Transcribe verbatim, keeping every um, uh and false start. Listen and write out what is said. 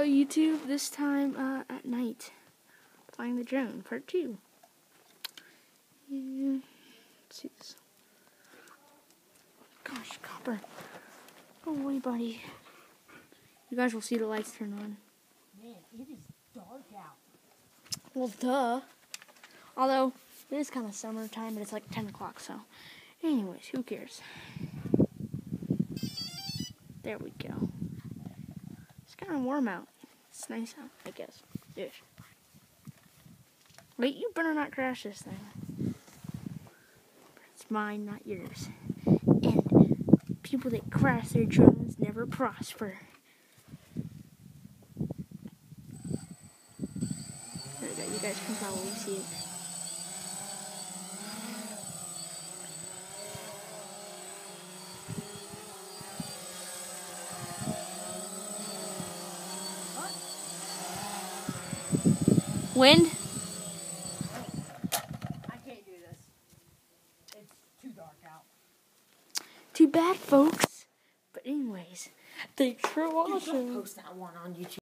YouTube, this time uh, at night, flying the drone, part two. Yeah. Let's see this. Gosh, copper. Go away, buddy. You guys will see the lights turn on. Man, it is dark out. Well, duh. Although, it is kind of summertime, but it's like ten o'clock, so. Anyways, who cares? There we go. It's kind of warm out. It's nice out, I guess. Ish. Wait, you better not crash this thing. It's mine, not yours. And people that crash their drones never prosper. There we go. You guys can probably see it. Wind? I can't do this. It's too dark out. Too bad, folks. But anyways, thanks for watching. Post that one on YouTube.